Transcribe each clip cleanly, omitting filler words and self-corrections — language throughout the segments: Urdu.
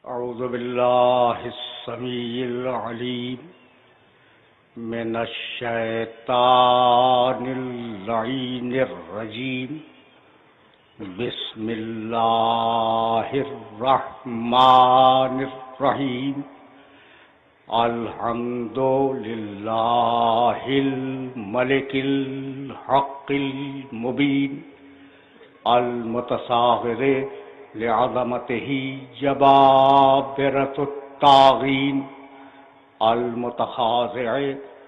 اعوذ باللہ السمیع العلیم من الشیطان اللعین الرجیم بسم اللہ الرحمن الرحیم الحمد للہ الملک الحق المبین المتصاغر لعظمته جبابرة الطاغین المتخاضع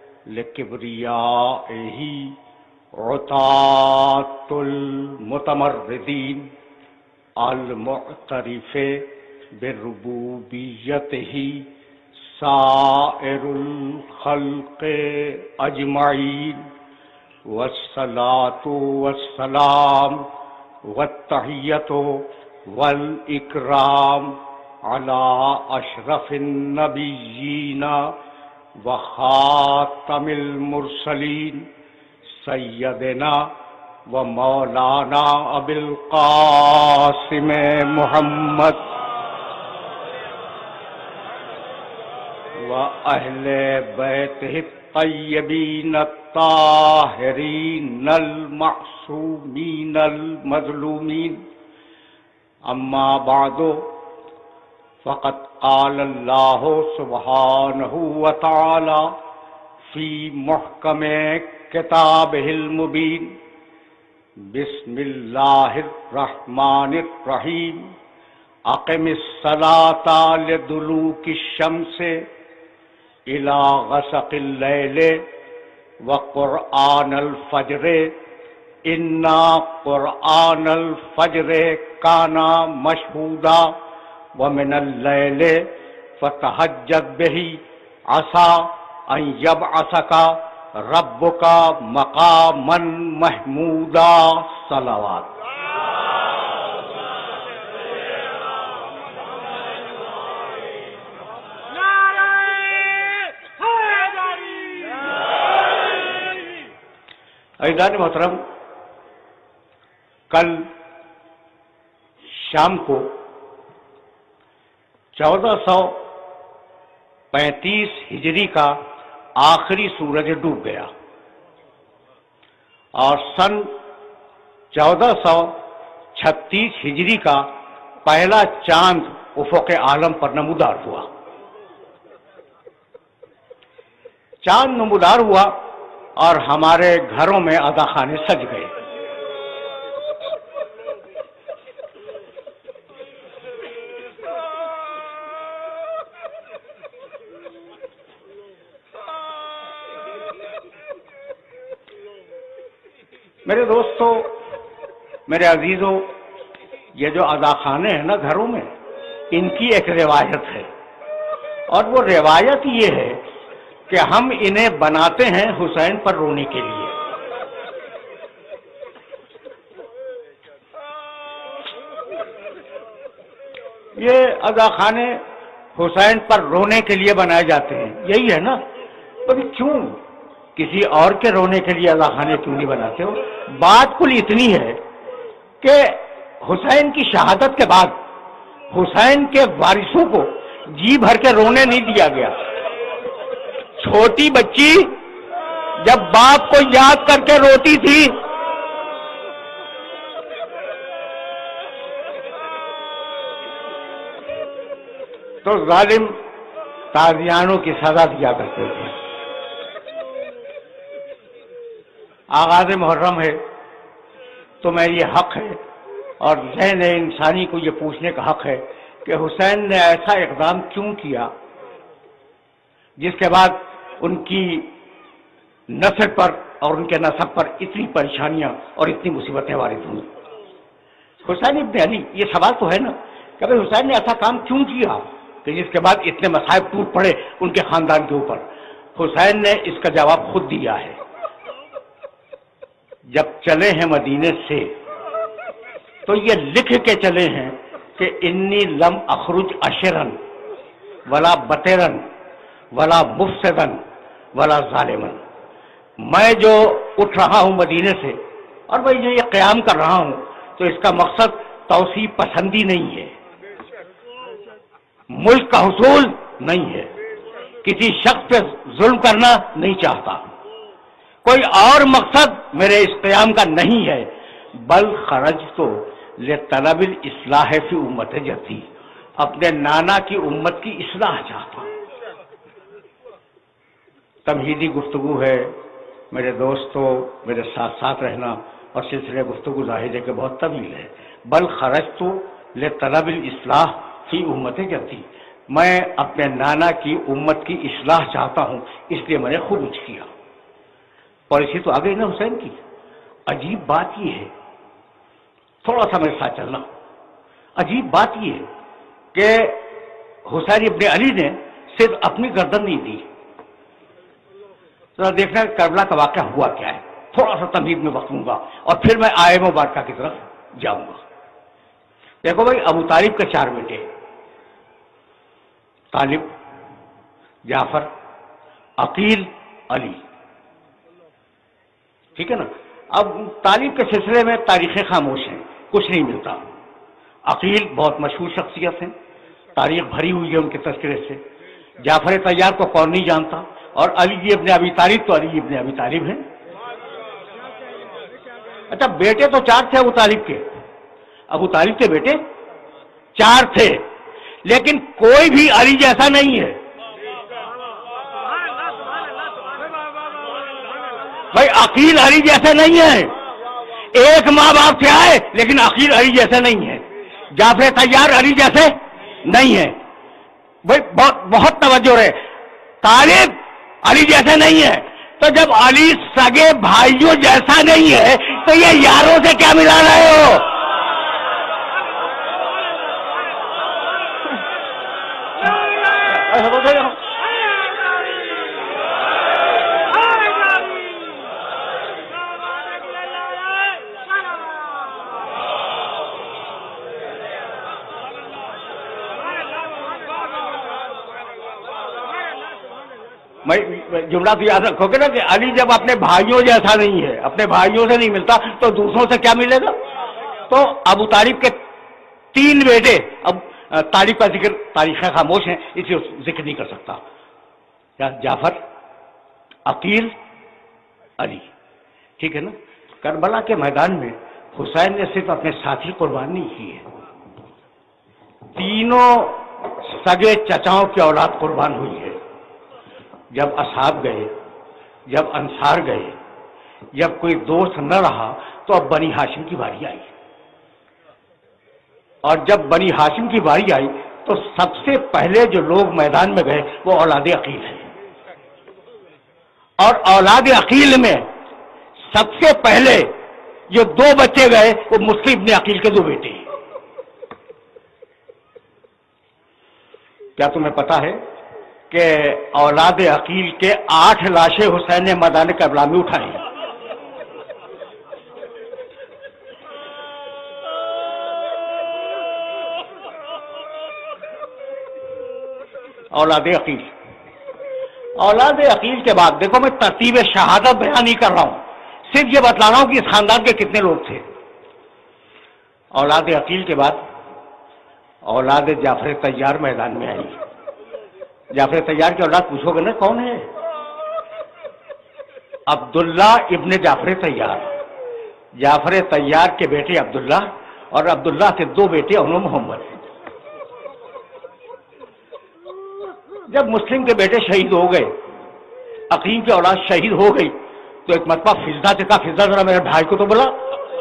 لكبریائه عتاة المتمردین المعترف بربوبیته سائر الخلق اجمعین والصلاة والسلام والتحیۃ والاکرام علی اشرف النبیین وخاتم المرسلین سیدنا و مولانا ابی القاسم محمد و اہل بیتہ الطیبین الطاہرین المعصومین المظلومین اما بعد فقد قال اللہ سبحانہ وتعالی فی محکم کتابہ المبین بسم اللہ الرحمن الرحیم اقم الصلاۃ لدلوک الشمس الی غسق اللیل وقرآن الفجر انا قرآن الفجر کانا مشہودا ومن اللیل فتہجد بہ عسیٰ ان یبعثک ربک مقاما محمودا صلوات. عزیزان محترم، کل شام کو 1435 ہجری کا آخری سورج ڈوب گیا اور سن 1436 ہجری کا پہلا چاند افق عالم پر نمودار ہوا. چاند نمودار ہوا اور ہمارے گھروں میں عزاخانے سج گئے. میرے دوستو، میرے عزیزوں، یہ جو عزاخانے ہیں نا گھروں میں، ان کی ایک روایت ہے، اور وہ روایت یہ ہے کہ ہم انہیں بناتے ہیں حسین پر رونے کے لیے. یہ عزاخانے حسین پر رونے کے لیے بنائے جاتے ہیں، یہی ہے نا؟ پر کیوں کسی اور کے رونے کے لیے عزاخانے کیوں نہیں بناتے ہو؟ بات کل اتنی ہے کہ حسین کی شہادت کے بعد حسین کے وارثوں کو جی بھر کے رونے نہیں دیا گیا. چھوٹی بچی جب باپ کو یاد کر کے روتی تھی تو ظالم تازیانوں کی سزا دیا کرتے تھے. آغاز محرم ہے تو میں یہ حق ہے اور ذہن انسانی کو یہ پوچھنے کا حق ہے کہ حسین نے ایسا اقدام کیوں کیا جس کے بعد ان کی نسل پر اور ان کے نسب پر اتنی پریشانیاں اور اتنی مصیبتیں وارد ہوئیں. حسین ابن علی، یہ سوال تو ہے نا کہ بھئی حسین نے ایسا کام کیوں کیا کہ جس کے بعد اتنے مصائب ٹوٹ پڑے ان کے خاندان کے اوپر. حسین نے اس کا جواب خود دیا ہے. جب چلے ہیں مدینے سے تو یہ لکھ کے چلے ہیں کہ انی لم اخرج اشرن ولا بطرن ولا مفسدن ولا ظالمن. میں جو اٹھ رہا ہوں مدینے سے اور میں جو یہ قیام کر رہا ہوں تو اس کا مقصد توسیع پسندی نہیں ہے. ملک کا حصول نہیں ہے، کسی شخص پہ ظلم کرنا نہیں چاہتا، کوئی اور مقصد میرے اس قیام کا نہیں ہے، بل خرج تو لطلب الاصلاح فی امت جدی، اپنے نانا کی امت کی اصلاح چاہتا ہوں۔ تمہیدی گفتگو ہے میرے دوستو، میرے ساتھ ساتھ رہنا، اور سلسلے گفتگو ظاہر ہے کہ بہت طویل ہے۔ بل خرجت لطلب الاصلاح فی امت جدی، میں اپنے نانا کی امت کی اصلاح چاہتا ہوں، اس لیے میں نے خروج کیا۔ پالیسی تو آ گئی نا حسین کی۔ عجیب بات یہ ہے، تھوڑا سا میرے ساتھ چلنا، عجیب بات یہ ہے کہ حسین ابن علی نے صرف اپنی گردن نہیں دی۔ ذرا دیکھنا کربلا کا واقعہ ہوا کیا ہے، تھوڑا سا تمہید میں وقت لوں گا اور پھر میں آئے مبارکہ کی طرف جاؤں گا۔ دیکھو بھائی، ابو طالب کے 4 بیٹے، طالب، جعفر، عقیل، علی، ٹھیک ہے نا۔ اب طالب کے سلسلے میں تاریخیں خاموش ہیں، کچھ نہیں ملتا۔ عقیل بہت مشہور شخصیت ہیں، تاریخ بھری ہوئی ہے ان کے تذکرے سے۔ جعفر طیار کو کون نہیں جانتا، اور علی جی ابن ابی طالب تو علی ابن ابی طالب ہیں۔ اچھا، بیٹے تو 4 تھے ابو طالب کے، ابو طالب کے بیٹے 4 تھے، لیکن کوئی بھی علی جیسا نہیں ہے۔ بھائی عقیل علی جیسے نہیں ہے، ایک ماں باپ سے آئے لیکن عقیل علی جیسے نہیں ہے، جعفر طیار علی جیسے نہیں ہے۔ بھائی بہت توجہ رہے، طالب علی جیسے نہیں ہے، تو جب علی سگے بھائیوں جیسا نہیں ہے تو یہ یاروں سے کیا ملا رہے ہو؟ جملہ تو یاد رکھو گے نا کہ علی جب اپنے بھائیوں جیسا نہیں ہے، اپنے بھائیوں سے نہیں ملتا، تو دوسروں سے کیا ملے گا؟ تو ابو طالب کے 3 بیٹے، اب طالب کا ذکر تاریخیں خاموش ہیں اس لیے ذکر نہیں کر سکتا، جعفر، عقیل، علی، ٹھیک ہے نا۔ کربلا کے میدان میں حسین نے صرف اپنے ساتھی قربان نہیں کیے، تینوں سگے چچاؤں کی اولاد قربان ہوئی ہے۔ جب اصحاب گئے، جب انصار گئے، جب کوئی دوست نہ رہا تو اب بنی ہاشم کی باری آئی، اور جب بنی ہاشم کی باری آئی تو سب سے پہلے جو لوگ میدان میں گئے وہ اولاد عقیل ہیں، اور اولاد عقیل میں سب سے پہلے جو 2 بچے گئے وہ مسلم ابن عقیل کے 2 بیٹے ہیں۔ کیا تمہیں پتا ہے کہ اولاد عقیل کے 8 لاشیں حسین نے میدان کربلا میں اٹھائی؟ اولاد عقیل، اولاد عقیل کے بعد دیکھو، میں ترتیب شہادت بیان نہیں کر رہا ہوں، صرف یہ بتلا رہا ہوں کہ اس خاندان کے کتنے لوگ تھے۔ اولاد عقیل کے بعد اولاد جعفر طیار میدان میں آئی۔ جعفر طیار کی اولاد پوچھو گے نا کون ہے؟ عبداللہ ابن جعفر طیار، جعفر طیار کے بیٹے عبداللہ، اور عبداللہ کے 2 بیٹے انو محمد۔ جب مسلم کے بیٹے شہید ہو گئے، عقیل کی اولاد شہید ہو گئی، تو ایک مرتبہ فضا سے کہا، فضا ذرا میرے بھائی کو تو بلا۔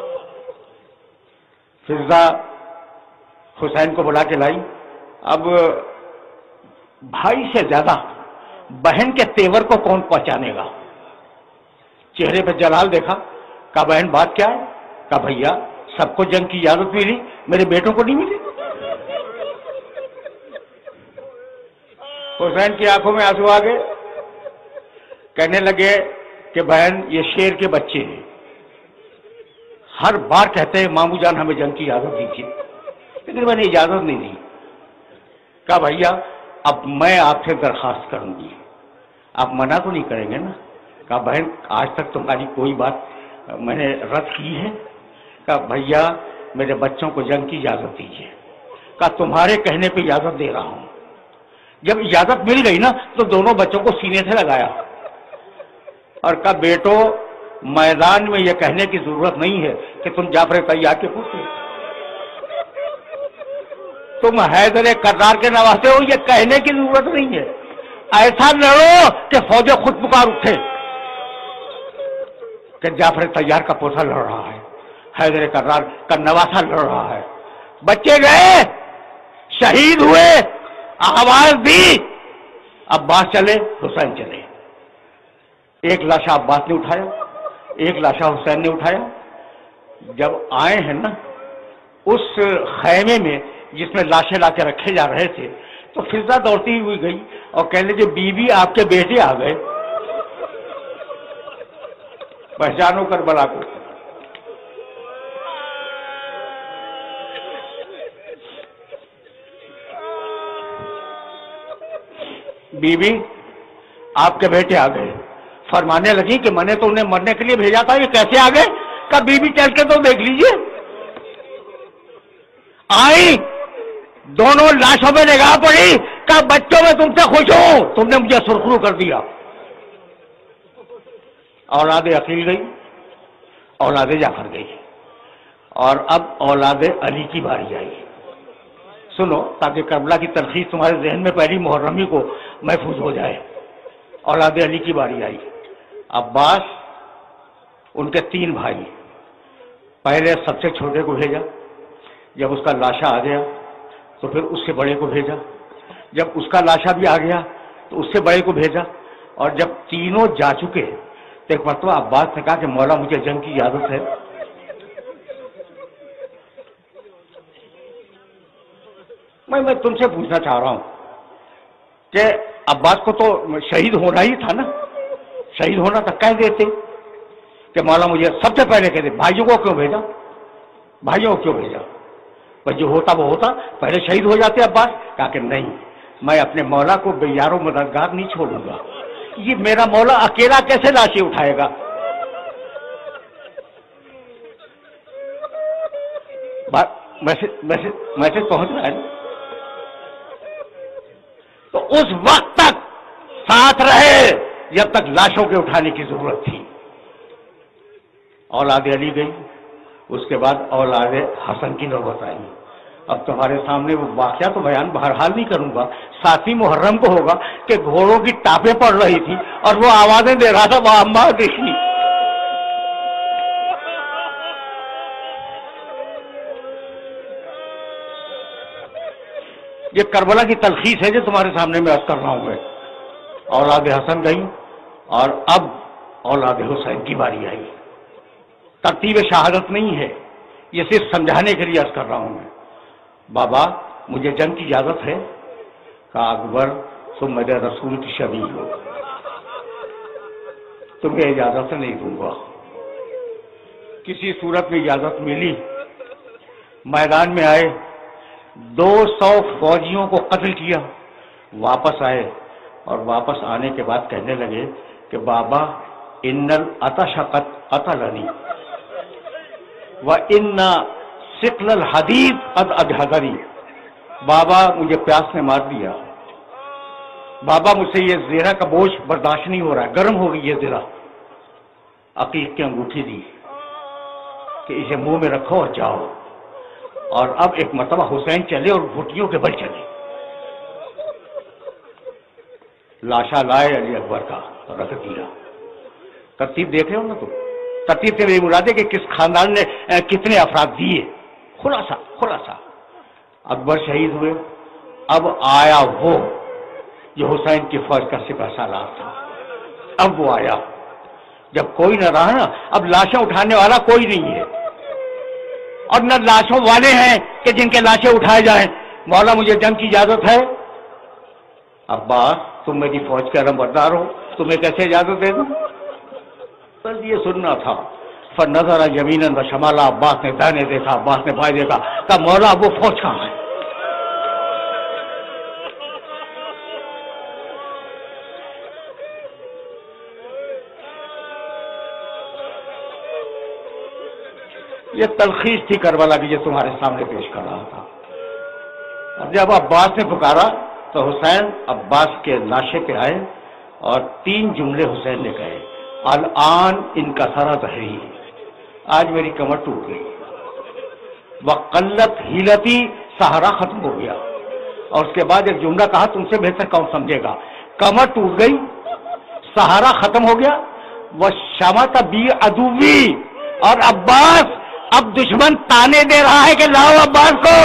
فضا حسین کو بلا کے لائی۔ اب بھائی سے زیادہ بہن کے تیور کو کون پہچانے گا؟ چہرے پہ جلال دیکھا، کہا بہن بات کیا ہے؟ کہا بھیا سب کو جنگ کی اجازت ملی، میرے بیٹوں کو نہیں ملی۔ حسین کی آنکھوں میں آنسو آ گئے، کہنے لگے کہ بہن یہ شیر کے بچے ہیں، ہر بار کہتے ہیں مامو جان ہمیں جنگ کی اجازت دیجیے، لیکن میں نے اجازت نہیں دی۔ کہا بھیا اب میں آپ سے درخواست کروں گی، آپ منع تو نہیں کریں گے نا؟ کہا بہن آج تک تمہاری کوئی بات میں نے رد کی ہے؟ کہا بھیا میرے بچوں کو جنگ کی اجازت دیجیے۔ کہا تمہارے کہنے پہ اجازت دے رہا ہوں۔ جب اجازت مل گئی نا تو دونوں بچوں کو سینے سے لگایا اور کہا بیٹو میدان میں یہ کہنے کی ضرورت نہیں ہے کہ تم جعفر طیار کے پوتے، تم حیدر کرار کے نواسے ہو، یہ کہنے کی ضرورت نہیں ہے، ایسا لڑو کہ فوجیں خود پکار اٹھے کہ جعفر طیار کا پوتا لڑ رہا ہے، حیدر کرار کا نواسا لڑ رہا ہے۔ بچے گئے، شہید ہوئے، آواز دی، عباس چلے، حسین چلے۔ ایک لاشا عباس نے اٹھایا، ایک لاشا حسین نے اٹھایا۔ جب آئے ہیں نا اس خیمے میں جس میں لاشیں لا کے رکھے جا رہے تھے تو فضا دوڑتی ہوئی گئی اور کہنے لگی بی بی آپ کے بیٹے آ گئے، پہچانو کربلا کو۔ بی بی آپ کے بیٹے آ گئے۔ فرمانے لگی کہ میں نے تو انہیں مرنے کے لیے بھیجا تھا، یہ کیسے آ گئے؟ کہ بی بی چل کے تو دیکھ لیجئے۔ آئی، دونوں لاشوں میں نگاہ پڑی، کہ بچوں میں تم سے خوش ہوں، تم نے مجھے سرخرو کر دیا۔ اولاد عقیل گئی، اولاد جعفر گئی، اور اب اولاد علی کی باری آئی۔ سنو تاکہ کربلا کی تلخیص تمہارے ذہن میں پہلی محرمی کو محفوظ ہو جائے۔ اولاد علی کی باری آئی۔ عباس، ان کے 3 بھائی، پہلے سب سے چھوٹے کو بھیجا، جب اس کا لاشا آ گیا تو پھر اس سے بڑے کو بھیجا، جب اس کا لاشا بھی آ گیا تو اس سے بڑے کو بھیجا، اور جب تینوں جا چکے تو ایک مرتبہ عباس نے کہا کہ مولا مجھے جنگ کی اجازت ہے۔ میں تم سے پوچھنا چاہ رہا ہوں کہ عباس کو تو شہید ہونا ہی تھا نا، شہید ہونا تھا، کہہ دیتے کہ مولا مجھے سب سے پہلے کہہ دے، بھائیوں کو کیوں بھیجا؟ بھائیوں کو کیوں بھیجا؟ بس جو ہوتا وہ ہوتا، پہلے شہید ہو جاتے عباس۔ کہا کہ نہیں، میں اپنے مولا کو بے یار و مددگار نہیں چھوڑوں گا، یہ میرا مولا اکیلا کیسے لاشیں اٹھائے گا؟ میسج پہنچ رہا ہے نا؟ تو اس وقت تک ساتھ رہے جب تک لاشوں کے اٹھانے کی ضرورت تھی۔ اولاد علی گئی، اس کے بعد اولاد حسن کی نوبت آئی۔ اب تمہارے سامنے وہ واقعہ تو بیان بہرحال نہیں کروں گا، 7 محرم کو ہوگا کہ گھوڑوں کی ٹاپیں پڑ رہی تھی اور وہ آوازیں دے رہا تھا، وہ اماں دیکھی۔ یہ کربلا کی تلخیص ہے جو تمہارے سامنے میں عرض کر رہا ہوں میں۔ اولاد حسن گئی اور اب اولاد حسین کی باری آئی۔ ترتیب شہادت نہیں ہے، یہ صرف سمجھانے کے لیے عرض کر رہا ہوں میں۔ بابا مجھے جنگ کی اجازت ہے؟ کہا اکبر تم میرے رسول کی شبیہ ہو، تمہیں اجازت نہیں دوں گا۔ کسی صورت میں اجازت ملی، میدان میں آئے، 200 فوجیوں کو قتل کیا، واپس آئے اور واپس آنے کے بعد کہنے لگے کہ بابا ان العطش قد قتلنی وان ثقل الحدید قد اجهدنی، بابا مجھے پیاس نے مار دیا، بابا مجھ سے یہ زیرہ کا بوجھ برداشت نہیں ہو رہا ہے، گرم ہو گئی یہ زیرہ۔ عقیق کی انگوٹھی دی کہ اسے منہ میں رکھو اور جاؤ، اور اب ایک مرتبہ حسین چلے اور گھٹیوں کے بل چلے۔ لاشا لائے علی اکبر کا رکھ دیا۔ ترتیب دیکھ رہے ہو نا تم؟ ترتیب سے میری مراد ہے کہ کس خاندان نے کتنے افراد دیے، خلاصہ۔ اکبر شہید ہوئے، اب آیا وہ جو حسین کی فوج کا سپہ سالار تھا، اب وہ آیا۔ جب کوئی نہ رہا نا، اب لاشیں اٹھانے والا کوئی نہیں ہے، اور نہ لاشوں والے ہیں کہ جن کے لاشیں اٹھائے جائیں۔ مولا مجھے جنگ کی اجازت ہے؟ عباس تم میری فوج کے علمبردار ہو، تمہیں کیسے اجازت دے دوں؟ بس یہ سننا تھا۔ فنظر یمینا و شمالا، عباس نے دائیں دیکھا، عباس نے بائیں دیکھا، کہا مولا وہ فوج کہاں ہے؟ یہ تلخیص تھی کربلا کی جو تمہارے سامنے پیش کر رہا تھا۔ اور جب عباس نے پکارا تو تو حسین عباس کے لاشے پہ آئے اور 3 جملے حسین نے کہے، الان ان کا سارا تحریر، آج میری کمر ٹوٹ گئی، وقلت ہیلتی، سہارا ختم ہو گیا، اور اس کے بعد ایک جملہ کہا تم سے بہتر کون سمجھے گا، کمر ٹوٹ گئی، سہارا ختم ہو گیا، وہ شمت بی عدوی، اور عباس اب دشمن تانے دے رہا ہے کہ لاؤ عباس کو۔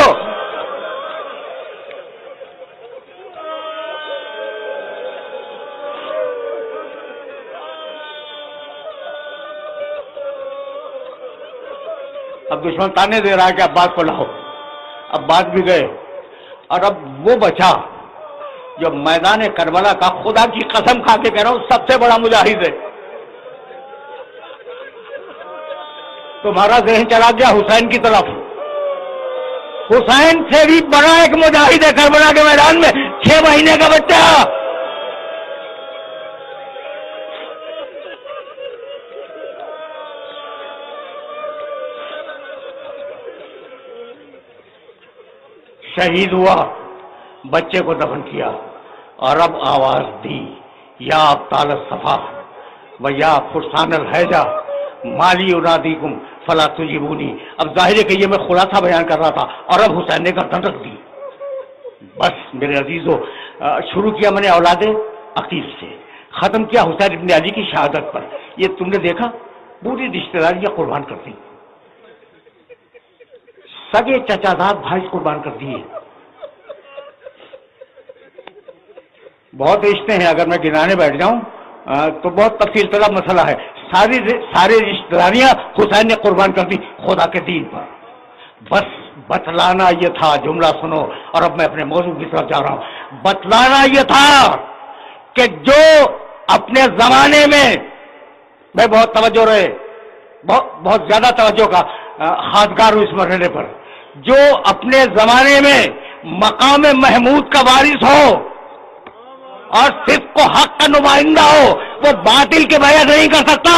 اب دشمن تانے دے رہا ہے کہ عباس کو لاؤ، عباس بھی گئے، اور اب وہ بچا جو میدان کربلا کا، خدا کی قسم کھا کے کہہ رہا ہوں، سب سے بڑا مجاہد ہے۔ تمہارا ذہن چلا گیا حسین کی طرف، حسین سے بھی بڑا ایک مجاہد ہے کربلا کے میدان میں، 6 مہینے کا بچہ۔ شہید ہوا، بچے کو دفن کیا، اور اب آواز دی، یا ابطال الصفا و یا فرسان الحیجہ مالی انادیکم فلا تجیبونی۔ اب ظاہر ہے کہ یہ میں خلاصہ بیان کر رہا تھا، اور اب حسین نے گردن رکھ دی۔ بس میرے عزیزو، شروع کیا میں نے اولاد عقیل سے، ختم کیا حسین ابن علی کی شہادت پر۔ یہ تم نے دیکھا پوری رشتہ داریاں قربان کر دی، سگے چچا داد بھائی قربان کر دیے۔ بہت رشتے ہیں، اگر میں گنانے بیٹھ جاؤں تو بہت تفصیل طلب مسئلہ ہے۔ سارے رشتہ داریاں حسین نے قربان کر دی خدا کے دین پر۔ بس بتلانا یہ تھا، جملہ سنو، اور اب میں اپنے موضوع کی طرف جا رہا ہوں۔ بتلانا یہ تھا کہ جو اپنے زمانے میں بہت توجہ رہے، بہت زیادہ توجہ کا خاصگار ہوں اس مرحلے پر، جو اپنے زمانے میں مقام محمود کا وارث ہو اور صدق و حق کا نمائندہ ہو، وہ باطل کے بیعت نہیں کر سکتا۔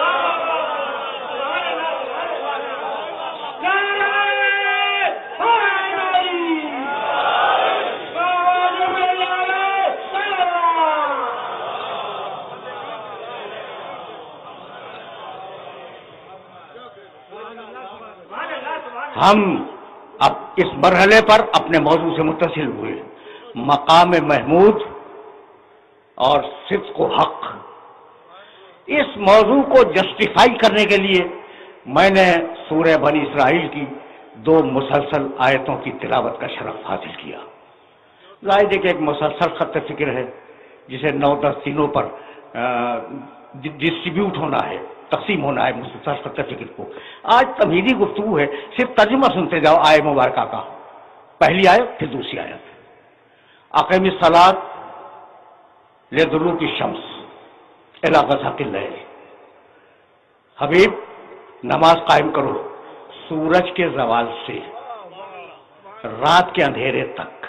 ہم اب اس مرحلے پر اپنے موضوع سے متصل ہوئے، مقام محمود اور صدق و حق۔ اس موضوع کو جسٹیفائی کرنے کے لیے میں نے سورہ بنی اسرائیل کی 2 مسلسل آیتوں کی تلاوت کا شرف حاصل کیا۔ ظاہر ہے کہ ایک مسلسل خط فکر ہے جسے 9-10 دنوں پر ڈسٹریبیوٹ ہونا ہے، تقسیم ہونا ہے مسلسل خط فکر کو۔ آج تمہیدی گفتگو ہے، صرف ترجمہ سنتے جاؤ آیت مبارکہ کا، پہلی آیت پھر دوسری آیت۔ اقیم الصلاۃ لدلوک الشمس الی غسق اللیل، حبیب نماز قائم کرو سورج کے زوال سے رات کے اندھیرے تک۔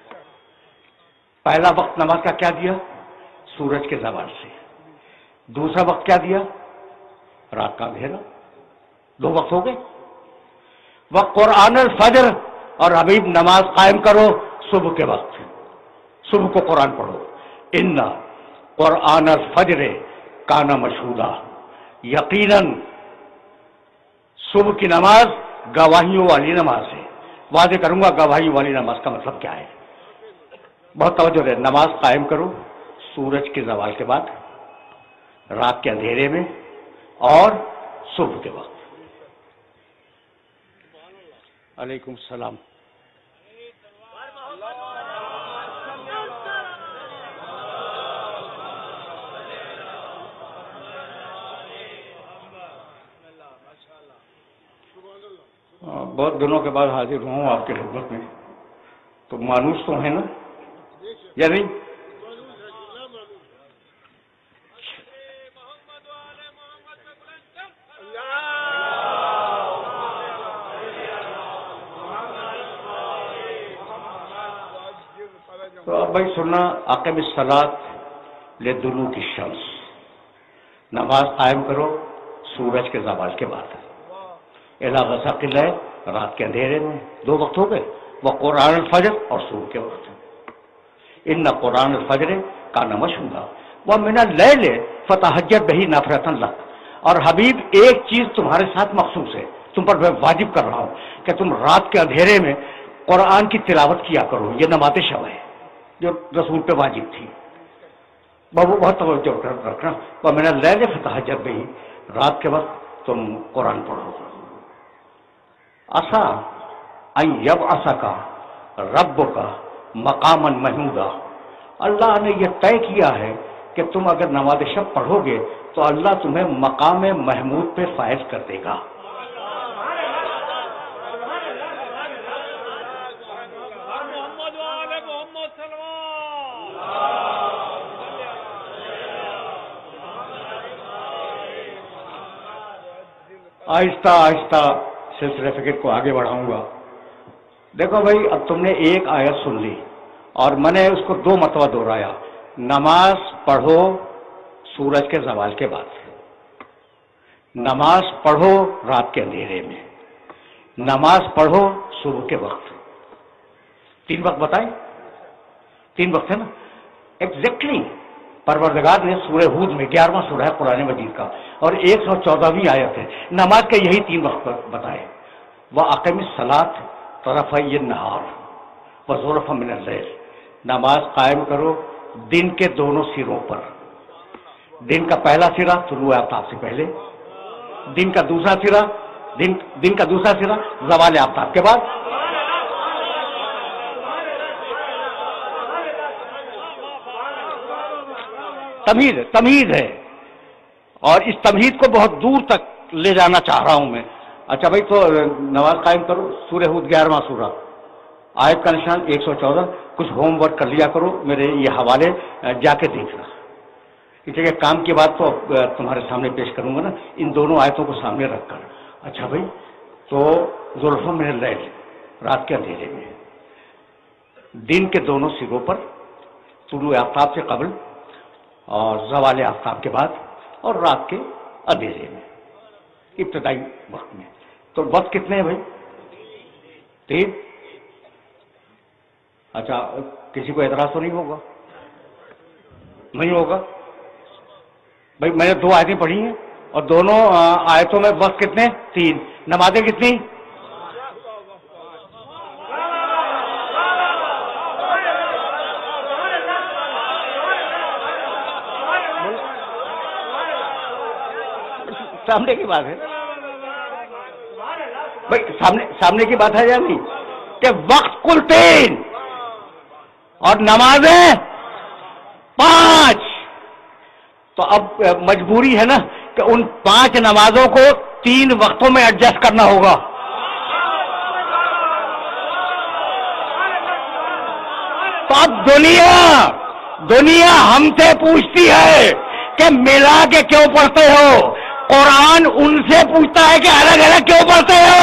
پہلا وقت نماز کا کیا دیا؟ سورج کے زوال سے۔ دوسرا وقت کیا دیا؟ رات کا اندھیرا۔ 2 وقت ہو گئے۔ وقرآن الفجر، اور حبیب نماز قائم کرو صبح کے وقت، صبح کو قرآن پڑھو۔ ان قرآن الفجر کانا مشہودا، یقیناً صبح کی نماز گواہیوں والی نماز ہے۔ واضح کروں گا گواہیوں والی نماز کا مطلب کیا ہے، بہت توجہ دے۔ نماز قائم کرو سورج کے زوال کے بعد، رات کے اندھیرے میں، اور صبح کے وقت۔ علیکم السلام۔ بہت دنوں کے بعد حاضر ہوں آپ کے خدمت میں، تو مانوس تو ہے نا یا نہیں؟ تو اب بھائی سننا، اقیم الصلاۃ لدلوک الشمس، نماز قائم کرو سورج کے زوال کے بعد، الی غسق اللیل، رات کے اندھیرے میں۔ 2 وقت ہو گئے، وہ قرآن الفجر اور صبح کے وقت۔ ان قرآن الفجر کان مشہودا ومن اللیل فتہجد بہ نافلۃ لک. اور حبیب ایک چیز تمہارے ساتھ مخصوص ہے، تم پر میں واجب کر رہا ہوں کہ تم رات کے اندھیرے میں قرآن کی تلاوت کیا کرو. یہ نماز شب ہے جو رسول پہ واجب تھی. بہت توجہ رکھنا. ومن اللیل فتہجد بہ، رات کے وقت تم قرآن پڑھو. عسیٰ ان یبعثک ربک مقاما محمودا. اللہ نے یہ طے کیا ہے کہ تم اگر نماز شب پڑھو گے تو اللہ تمہیں مقام محمود پہ فائز کر دے گا. آہستہ آہستہ سلسلہ فکر کو آگے بڑھاؤں گا. دیکھو بھائی، اب تم نے ایک آیت سن لی اور میں نے اس کو 2 مرتبہ دہرایا. نماز پڑھو سورج کے زوال کے بعد، نماز پڑھو رات کے اندھیرے میں، نماز پڑھو صبح کے وقت. 3 وقت بتائیں؟ 3 وقت ہے نا ایگزیکٹلی. پروردگار نے سورہ ہود میں 11واں سورہ ہے قرآن مجید کا اور 114ویں آیت ہے، نماز کے یہی 3 وقت بتائے. وَأَقِمِ الصَّلَاةَ طَرَفَيِ النَّهَارِ وَزُلَفًا مِنَ اللَّيْلِ. نماز قائم کرو دن کے دونوں سروں پر. دن کا پہلا سرا طلوع آفتاب سے پہلے، دن کا دوسرا سرا زوال آفتاب کے بعد. تمہید ہے اور اس تمہید کو بہت دور تک لے جانا چاہ رہا ہوں میں. اچھا بھائی، تو نماز قائم کرو. سورہ ہود 11واں سورہ، آیت کا نشان 114. کچھ ہوم ورک کر لیا کرو، میرے یہ حوالے جا کے دیکھنا. اس لیے کام کی بات تو تمہارے سامنے پیش کروں گا نا، ان دونوں آیتوں کو سامنے رکھ کر. اچھا بھائی، تو زلفا من اللیل، رات کے اندھیرے میں، دن کے دونوں سروں پر، طلوع آفتاب سے قبل اور زوال آفتاب کے بعد، اور رات کے اندھیرے میں ابتدائی وقت میں. تو وقت کتنے ہیں بھائی؟ 3. اچھا، کسی کو اعتراض تو نہیں ہوگا؟ نہیں ہوگا بھائی. میں نے 2 آیتیں پڑھی ہیں اور دونوں آیتوں میں وقت کتنے؟ 3. نمازیں کتنی؟ سامنے کی بات ہے بھائی، سامنے کی بات ہے یا نہیں کہ وقت کل 3 اور نمازیں 5. تو اب مجبوری ہے نا کہ ان 5 نمازوں کو 3 وقتوں میں ایڈجسٹ کرنا ہوگا. تو اب دنیا ہم سے پوچھتی ہے کہ ملا کے کیوں پڑھتے ہو؟ قرآن ان سے پوچھتا ہے کہ الگ الگ کیوں پڑھتے ہو؟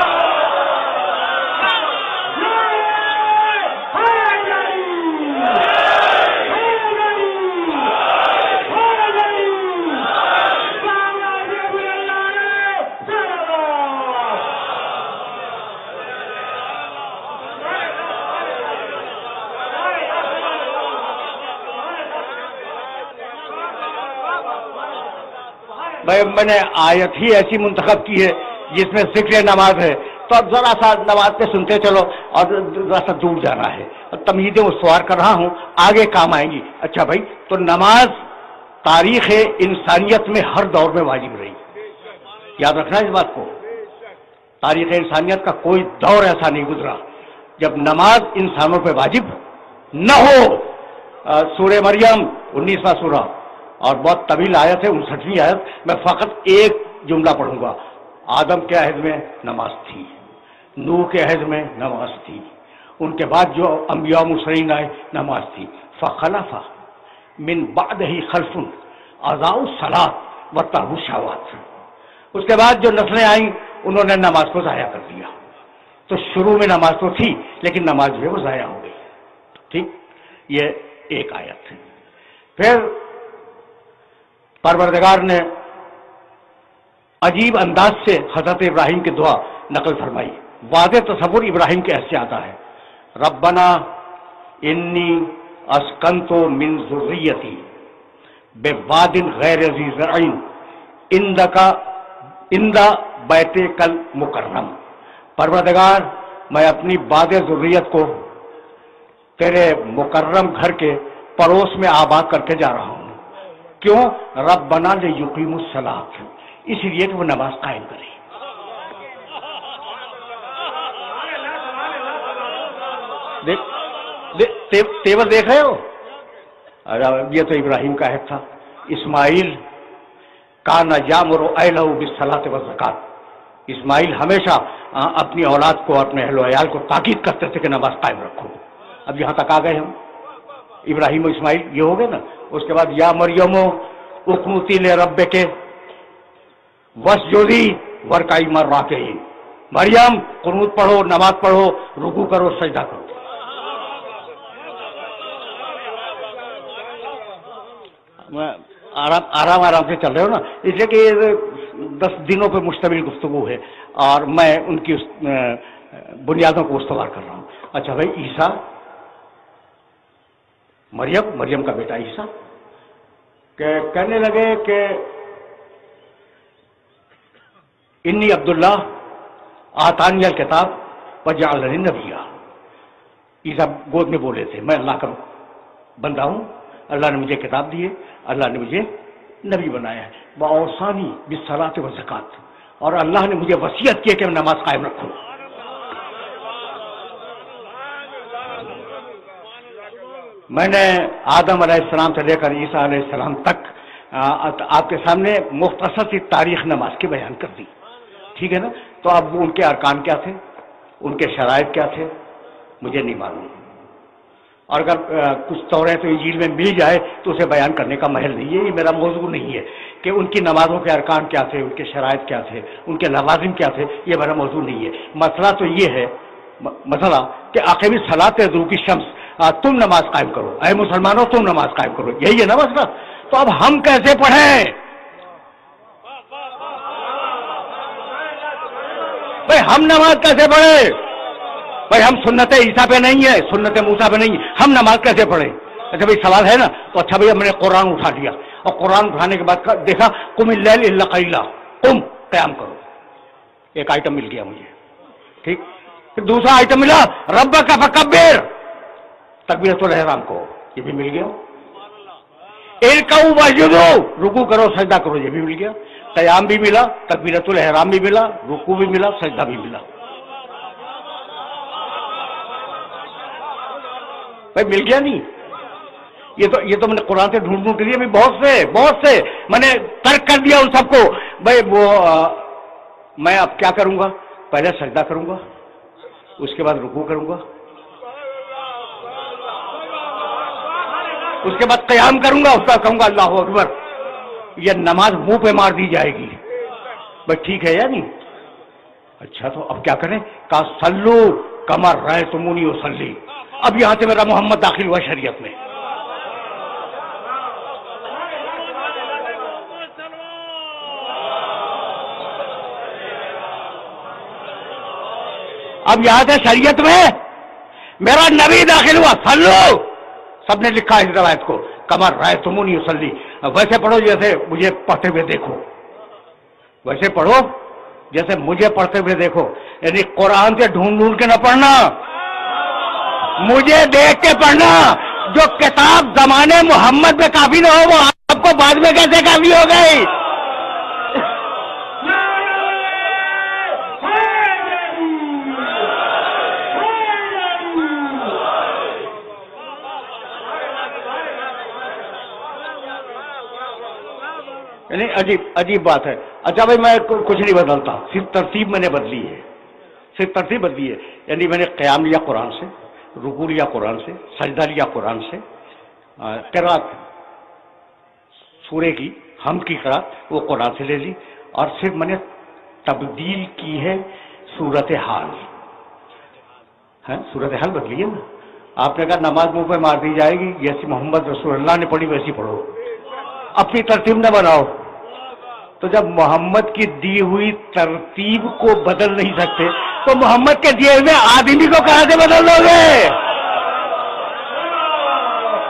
بھائی، میں نے آیت ہی ایسی منتخب کی ہے جس میں ذکر نماز ہے، تو اب ذرا سا نماز پہ سنتے چلو اور ذرا سا دور جانا ہے. تمہیدیں استوار کر رہا ہوں، آگے کام آئیں گی. اچھا بھائی، تو نماز تاریخ انسانیت میں ہر دور میں واجب رہی. یاد رکھنا اس بات کو. تاریخ انسانیت کا کوئی دور ایسا نہیں گزرا جب نماز انسانوں پہ واجب نہ ہو. سورہ مریم 19واں سورہ اور بہت طویل آیت ہے، 59ویں آیت. میں فقط ایک جملہ پڑھوں گا. آدم کے عہد میں نماز تھی، نوح کے عہد میں نماز تھی، ان کے بعد جو انبیاء مرسلین آئے نماز تھی. فخلف من بعدہ خلف اضاعوا الصلاۃ واتبعوا الشہوات. اس کے بعد جو نسلیں آئیں انہوں نے نماز کو ضائع کر دیا. تو شروع میں نماز تو تھی لیکن نماز جو ہے وہ ضائع ہو گئی. ٹھیک، یہ ایک آیت ہے. پھر پروردگار نے عجیب انداز سے حضرت ابراہیم کی دعا نقل فرمائی. واضح تصور ابراہیم کے ایسے آتا ہے، ربنا انی اسکنتو من ذریتی بواد غیر ذی زرع عند بیتک المکرم، پروردگار میں اپنی باد ذریت کو تیرے مکرم گھر کے پڑوس میں آباد کر کے جا رہا ہوں. کیوں؟ ربنا لیقیموا الصلاۃ، اس لیے کہ وہ نماز قائم کرے. تیور دیکھ رہے ہو؟ یہ تو ابراہیم کا عہد تھا. اسماعیل کان یامر اہلہ بالصلاۃ والزکوٰۃ، اسماعیل ہمیشہ اپنی اولاد کو، اپنے اہل و عیال کو تاکید کرتے تھے کہ نماز قائم رکھو. اب یہاں تک آ گئے ہم، ابراہیم و اسماعیل یہ ہو گئے نا. اس کے بعد یا مریم اقنوتی لربک واسجدی وارکعی مع الراکعین، مریم قنوت پڑھو، نماز پڑھو، رکوع کرو، سجدہ کرو. آرام سے چل رہے ہو نا، اس لیے کہ 10 دنوں پہ مشتمل گفتگو ہے اور میں ان کی بنیادوں کو استوار کر رہا ہوں. اچھا بھائی، عیسیٰ، مریم کا بیٹا عیسیٰ کہنے لگے کہ انی عبداللہ آتانی الکتاب وجعلنی نبیا. عیسیٰ گود میں بولے تھے میں اللہ کا بندہ ہوں، اللہ نے مجھے کتاب دی ہے، اللہ نے مجھے نبی بنایا ہے. وأوصانی بالصلاۃ والزکوٰۃ، اور اللہ نے مجھے وصیت کی کہ میں نماز قائم رکھوں. میں نے آدم علیہ السلام سے لے کر عیسیٰ علیہ السلام تک آپ کے سامنے مختصر سی تاریخ نماز کی بیان کر دی، ٹھیک ہے نا؟ تو اب ان کے ارکان کیا تھے، ان کے شرائط کیا تھے، مجھے نہیں معلوم. اور اگر کچھ توریت و انجیل میں مل جائے تو اسے بیان کرنے کا محل نہیں ہے. یہ میرا موضوع نہیں ہے کہ ان کی نمازوں کے ارکان کیا تھے، ان کے شرائط کیا تھے، ان کے لوازم کیا تھے. یہ میرا موضوع نہیں ہے. مسئلہ تو یہ ہے، مسئلہ کہ اقیم الصلاۃ لدلوک الشمس، تم نماز قائم کرو، اے مسلمانوں تم نماز قائم کرو. یہی ہے نا مسئلہ. تو اب ہم کیسے پڑھیں بھائی؟ ہم نماز کیسے پڑھیں بھائی؟ ہم سنت عیسیٰ پہ نہیں ہے، سنت موسیٰ پہ نہیں ہے، ہم نماز کیسے پڑھیں؟ اچھا بھائی سوال ہے نا. تو اچھا بھائی میں نے قرآن اٹھا لیا اور قرآن اٹھانے کے بعد دیکھا قم اللیل الا قلیلا، قم قیام کرو. ایک آئٹم مل گیا مجھے، ٹھیک. پھر دوسرا آئٹم ملا ربک فکبر، تکبیرۃ الاحرام کو، یہ بھی مل گیا. ارکعوا واسجدوا، رکوع کرو سجدہ کرو، یہ بھی مل گیا. قیام بھی ملا، تکبیرۃ الاحرام بھی ملا، رکوع بھی ملا، سجدہ بھی ملا. بھائی مل گیا نہیں؟ یہ تو میں نے قرآن سے ڈھونڈ کے لیے بہت سے میں نے ترک کر دیا ان سب کو. بھائی وہ میں اب کیا کروں گا؟ پہلے سجدہ کروں گا، اس کے بعد رکوع کروں گا، اس کے بعد قیام کروں گا، اس کا کہوں گا اللہ اکبر. یہ نماز منہ پہ مار دی جائے گی. بھائی ٹھیک ہے یا نہیں؟ اچھا تو اب کیا کریں؟ کہا صلو کما رأیتمونی اصلی. اب یہاں سے میرا محمد داخل ہوا شریعت میں. اب یہاں سے شریعت میں میرا نبی داخل ہوا. صلو، سب نے لکھا اس روایت کو، کما رأیتمونی اصلی. ویسے پڑھو جیسے مجھے پڑھتے ہوئے دیکھو، ویسے پڑھو جیسے مجھے پڑھتے ہوئے دیکھو. یعنی قرآن سے ڈھونڈ کے نہ پڑھنا، مجھے دیکھ کے پڑھنا. جو کتاب زمانے محمد میں کافی نہ ہو وہ آپ کو بعد میں کیسے کافی ہو گئی؟ یعنی عجیب بات ہے. اچھا بھائی میں کچھ نہیں بدلتا، صرف ترتیب میں نے بدلی ہے، صرف ترتیب بدلی ہے. یعنی میں نے قیام لیا قرآن سے، رکوع لیا قرآن سے، سجدہ لیا قرآن سے، قرات سورے کی ہم کی قرات وہ قرآن سے لے لی، اور صرف میں نے تبدیل کی ہے صورتحال. صورتحال بدلی ہے نا. آپ نے کہا نماز منہ پہ مار دی جائے گی، جیسی محمد رسول اللہ نے پڑھی ویسی پڑھو، اپنی ترتیب نہ بناؤ. تو جب محمد کی دی ہوئی ترتیب کو بدل نہیں سکتے تو محمد کے دیے ہوئے آدمی کو کہاں سے بدل دو گے؟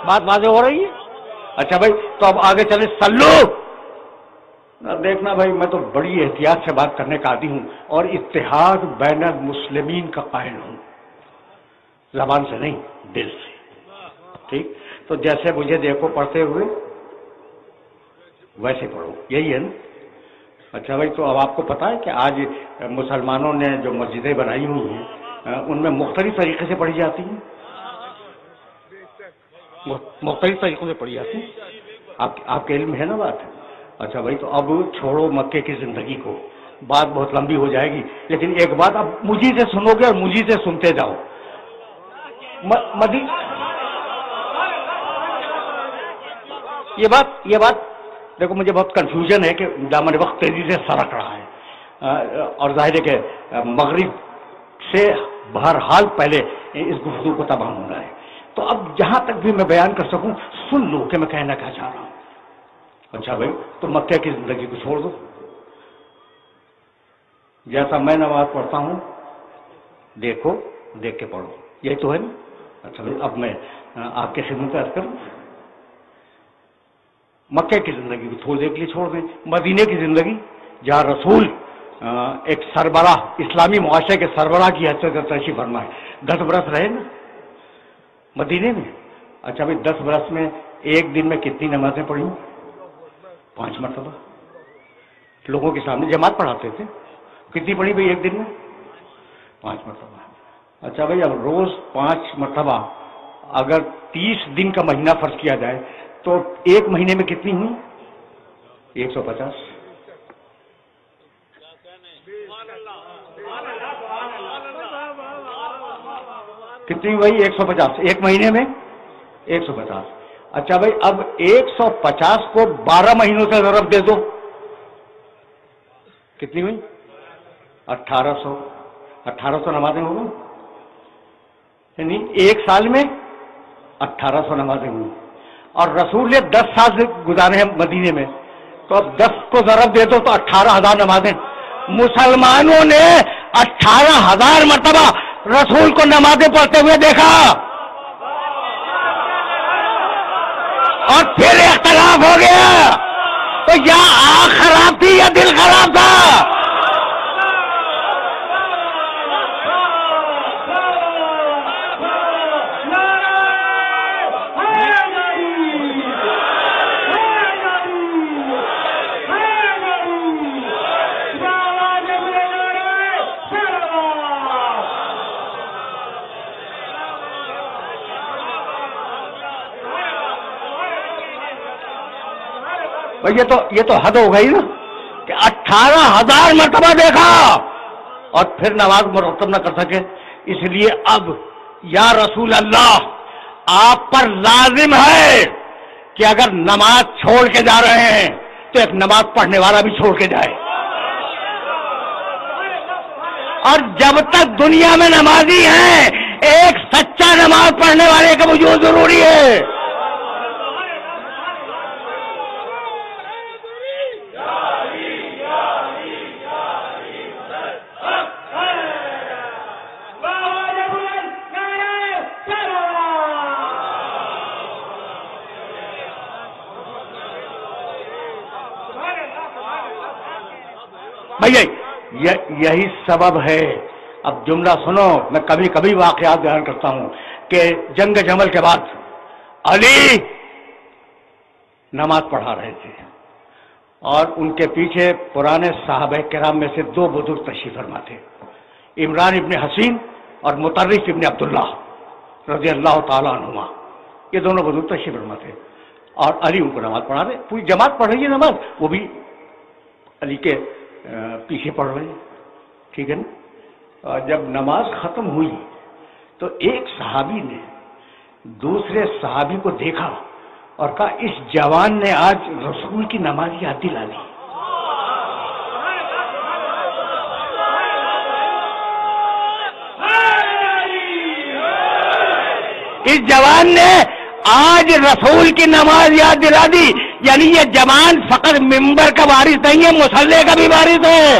بات واضح ہو رہی ہے؟ اچھا بھائی، تو اب آگے چلے سلو. دیکھنا بھائی، میں تو بڑی احتیاط سے بات کرنے کا عادی ہوں اور اتحاد بین المسلمین کا قائل ہوں، زبان سے نہیں، دل سے. ٹھیک؟ تو جیسے مجھے دیکھو پڑھتے ہوئے ویسے پڑھو، یہی ہے نا؟ اچھا بھائی، تو اب آپ کو پتا ہے کہ آج مسلمانوں نے جو مسجدیں بنائی ہوئی ہیں ان میں مختلف طریقے سے پڑھی جاتی ہیں، مختلف طریقوں سے پڑھی جاتی ہیں. آپ کے علم ہے نا بات؟ اچھا بھائی، تو اب چھوڑو مکے کی زندگی کو، بات بہت لمبی ہو جائے گی، لیکن ایک بات اب مجھے سے سنو گے اور مجھے سے سنتے جاؤ. یہ بات دیکھو، مجھے بہت کنفیوژن ہے کہ دامن وقت تیزی سے سرک رہا ہے اور ظاہر ہے کہ مغرب سے بہرحال پہلے اس گفتگو کو تمام ہونا ہے. تو اب جہاں تک بھی میں بیان کر سکوں سن لو کہ میں کہنا کیا چاہ رہا ہوں. اچھا بھائی، تو مکہ کی زندگی کو چھوڑ دو، جیسا میں نماز پڑھتا ہوں دیکھو، دیکھ کے پڑھو، یہی تو ہے نا؟ اچھا بھائی، اب میں آپ کے خدمت عرض کروں، مکے کی زندگی کو تھوڑی دیر کے لیے چھوڑ دیں. مدینے کی زندگی جہاں رسول ایک سربراہ، اسلامی معاشرے کے سربراہ کی حیثیت سے تشریف فرما ہے، 10 برس رہے نا مدینے میں. اچھا بھائی، 10 برس میں ایک دن میں کتنی نمازیں پڑھی؟ 5 مرتبہ. لوگوں کے سامنے جماعت پڑھاتے تھے، کتنی پڑھی بھائی ایک دن میں؟ 5 مرتبہ. اچھا بھائی، اب روز 5 مرتبہ اگر 30 دن کا مہینہ فرض کیا جائے تو ایک مہینے میں کتنی ہوئی؟ 150. کتنی ہوئی؟ 150. ایک مہینے میں 150. اچھا بھائی، اب 150 کو 12 مہینوں سے ضرب دے دو، کتنی ہوئی؟ 1800. 1800 نمازیں ہو گئی، یعنی ایک سال میں 1800 نمازیں ہوئی. اور رسول نے 10 سال سے گزارے ہیں مدینے میں، تو اب 10 کو ضرب دے دو تو 18,000 نمازیں. مسلمانوں نے 18,000 مرتبہ رسول کو نمازیں پڑھتے ہوئے دیکھا، اور پھر اختلاف ہو گیا. تو یا آنکھ خراب تھی یا دل خراب تھا؟ یہ تو حد ہو گئی نا کہ 18,000 مرتبہ دیکھا اور پھر نماز مرتب نہ کر سکے. اس لیے اب یا رسول اللہ، آپ پر لازم ہے کہ اگر نماز چھوڑ کے جا رہے ہیں تو ایک نماز پڑھنے والا بھی چھوڑ کے جائے. اور جب تک دنیا میں نمازی ہیں ایک سچا نماز پڑھنے والے کا وجود ضروری ہے. یہی سبب ہے. اب جملہ سنو، میں کبھی کبھی واقعات بیان کرتا ہوں کہ جنگ جمل کے بعد علی نماز پڑھا رہے تھے اور ان کے پیچھے پرانے صحابہ کرام میں سے 2 بزرگ تشریف فرما تھے، عمران ابن حسین اور مطرف ابن عبداللہ رضی اللہ تعالیٰ عنہما. یہ دونوں بزرگ تشریف فرما تھے اور علی ان کو نماز پڑھا رہے. پوری جماعت پڑھ رہی ہے نماز، وہ بھی علی کے پیچھے پڑھ رہے ہیں. ٹھیک ہے نا؟ جب نماز ختم ہوئی تو ایک صحابی نے دوسرے صحابی کو دیکھا اور کہا، اس جوان نے آج رسول کی نماز یاد دلا دی. اس جوان نے آج رسول کی نماز یاد دلا دی. یعنی یہ جوان فقط ممبر کا وارث نہیں ہے، مصلی کا بھی وارث ہے.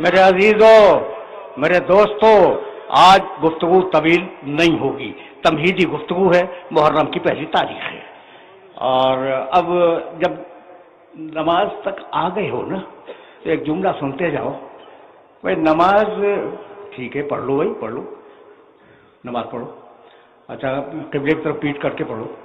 میرے عزیزوں، میرے دوستوں، آج گفتگو طویل نہیں ہوگی، تمہیدی گفتگو ہے، محرم کی پہلی تاریخ ہے، اور اب جب نماز تک آ گئے ہو نا تو ایک جملہ سنتے جاؤ. بھائی نماز ٹھیک ہے، پڑھ لو بھائی، پڑھ لو، نماز پڑھو. اچھا قبلے کی طرف پیٹ کر کے پڑھو.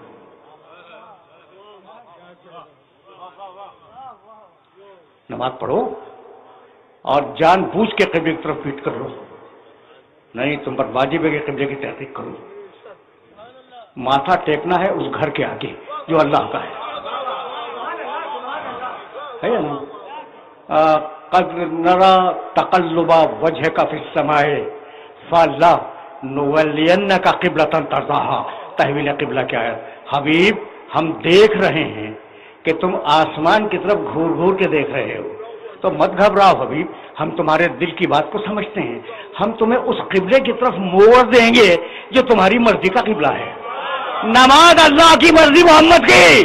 نماز پڑھو اور جان بوجھ کے قبلے کی طرف پیٹ کر لو. نہیں، تم پر واجب ہے کہ قبلے کی تحقیق کرو. ماتھا ٹیکنا ہے اس گھر کے آگے جو اللہ کا ہے یا نہیں؟ قد نرى تقلب وجهك في السماء فلنولينك قبلة ترضاها. تحویل قبلہ کیا ہے؟ حبیب ہم دیکھ رہے ہیں کہ تم آسمان کی طرف گھور گھور کے دیکھ رہے ہو، تو مت گھبراؤ حبیب، ہم تمہارے دل کی بات کو سمجھتے ہیں. ہم تمہیں اس قبلے کی طرف موڑ دیں گے جو تمہاری مرضی کا قبلہ ہے. نماز اللہ کی مرضی، محمد کی.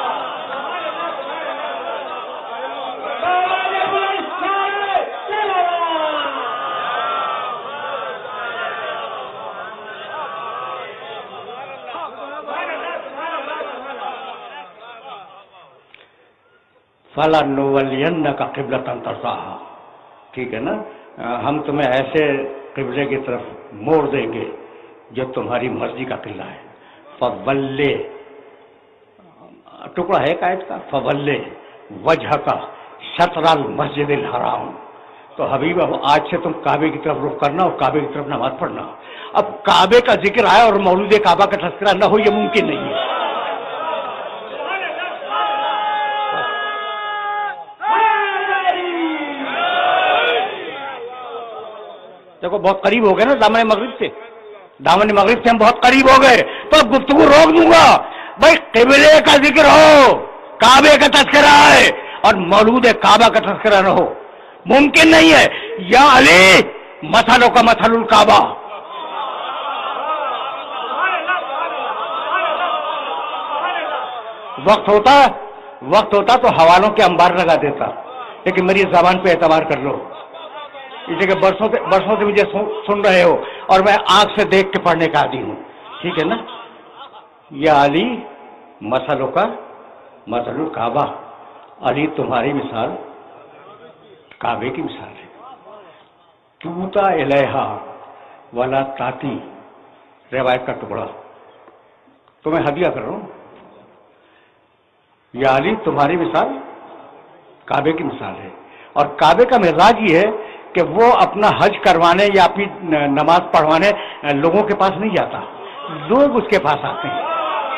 فَلَنُوَلِّيَنَّكَ قِبْلَةً تَرْضَاهَا. ٹھیک ہے نا؟ ہم تمہیں ایسے قبلے کی طرف موڑ دیں گے جو تمہاری مرضی کا قبلہ ہے. فَوَلِّ ٹکڑا ہے آیت کا، فَوَلِّ وَجْهَكَ شَطْرَ الْمَسْجِدِ الْحَرَامِ. تو حبیب اب آج سے تم کعبے کی طرف رخ کرنا اور کعبے کی طرف نماز پڑھنا. اب کعبے کا ذکر آیا اور مولود کعبہ کا تذکرہ نہ ہو، یہ ممکن نہیں ہے. دیکھو بہت قریب ہو گئے نا دامن مغرب سے، دامن مغرب سے ہم بہت قریب ہو گئے، تو اب گفتگو روک دوں گا. بھائی قبلے کا ذکر ہو، کعبے کا تذکرہ ہے اور مولود کعبہ کا تذکرہ نہ ہو، ممکن نہیں ہے. یا علی مثلوں کا مثل الکعبہ. وقت ہوتا تو حوالوں کے انبار لگا دیتا، لیکن میری زبان پہ اعتبار کر لو، اس لیے کہ برسوں سے مجھے سن رہے ہو اور میں آنکھ سے دیکھ کے پڑھنے کا عادی ہوں. ٹھیک ہے نا؟ یا علی مثلوں کا مثل الکعبہ. علی تمہاری مثال کعبے کی مثال ہے. توتا الیہا ولا تاتی، روایت کا ٹکڑا تمہیں ہدیہ کر رہا ہوں. یا علی تمہاری مثال کعبے کی مثال ہے، اور کعبے کا مزاج یہ ہے کہ وہ اپنا حج کروانے یا اپنی نماز پڑھوانے لوگوں کے پاس نہیں جاتا، لوگ اس کے پاس آتے ہیں.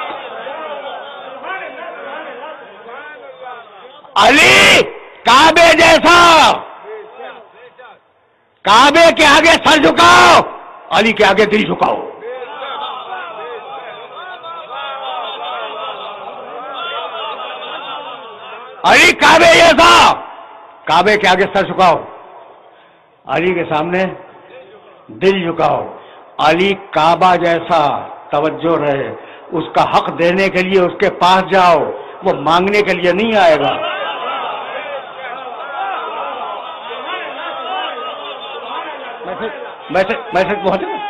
علی کعبے جیسا، کعبے کے آگے سر جھکاؤ، علی کے آگے دل جھکاؤ. علی کعبے جیسا، کعبے کے آگے سر جھکاؤ، علی کے سامنے دل جھکاؤ. علی کعبہ جیسا، توجہ رہے، اس کا حق دینے کے لیے اس کے پاس جاؤ، وہ مانگنے کے لیے نہیں آئے گا. میسج پہنچے گا؟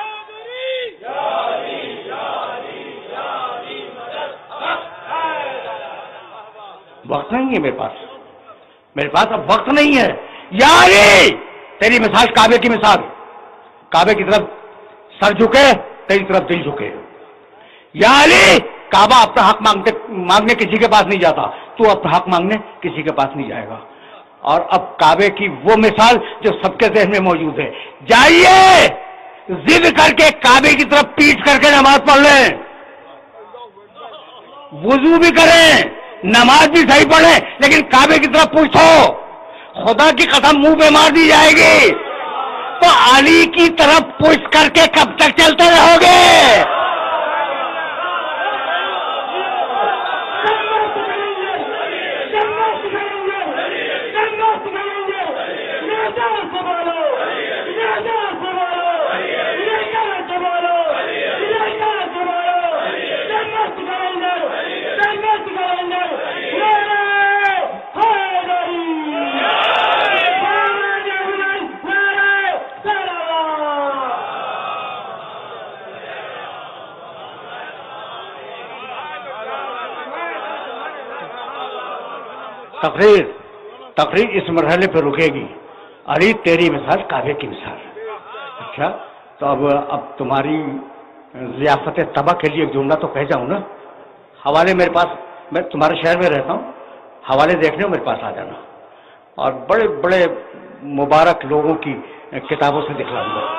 وقت نہیں ہے میرے پاس اب وقت نہیں ہے. یا علی تیری مثال کعبے کی مثال، کعبے کی طرف سر جھکے، تیری طرف دل جھکے. یا علی کعبہ اپنا حق مانگنے کسی کے پاس نہیں جاتا، تو اپنا حق مانگنے کسی کے پاس نہیں جائے گا. اور اب کعبے کی وہ مثال جو سب کے ذہن میں موجود ہے. جائیے ضد کر کے کعبے کی طرف پیٹ کر کے نماز پڑھ لیں، وضو بھی کریں، نماز بھی صحیح پڑھیں، لیکن کعبے کی طرف پوچھو، خدا کی قسم منہ پہ مار دی جائے گی. تو علی کی طرف پوچھ کر کے کب تک چلتے رہو گے؟ تقریر اس مرحلے پہ رکے گی، علی تیری مثال کعبے کی مثال۔ اچھا تو اب تمہاری ضیافت طبع کے لیے ایک جملہ تو کہہ جاؤں نا، حوالے میرے پاس، میں تمہارے شہر میں رہتا ہوں، حوالے دیکھنے میرے پاس آ جانا، اور بڑے بڑے مبارک لوگوں کی کتابوں سے دکھلاؤں گا۔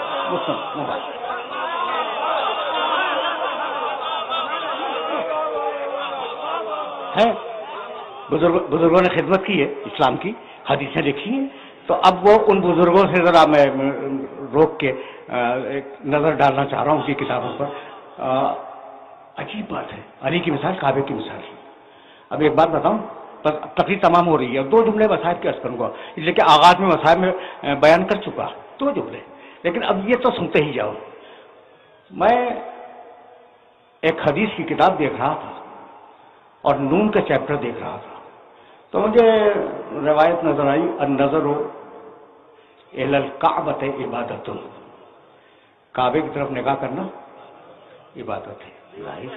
ہے بزرگوں نے خدمت کی ہے اسلام کی، حدیثیں لکھی ہیں، تو اب وہ ان بزرگوں سے ذرا میں روک کے ایک نظر ڈالنا چاہ رہا ہوں ان کی کتابوں پر۔ عجیب بات ہے، علی کی مثال کعبے کی مثال۔ اب ایک بات بتاؤں، بس تقریر تمام ہو رہی ہے، دو جملے مصائب کے عرض کروں گا، اس لیے کہ آغاز میں مصائب میں بیان کر چکا، دو جملے، لیکن اب یہ تو سنتے ہی جاؤ۔ میں ایک حدیث کی کتاب دیکھ رہا تھا اور نون کا چیپٹر دیکھ رہا تھا، تو مجھے روایت نظر آئی، النظر الی الکعبۃ عبادۃ، کعبے کی طرف نگاہ کرنا عبادت ہے، ظاہر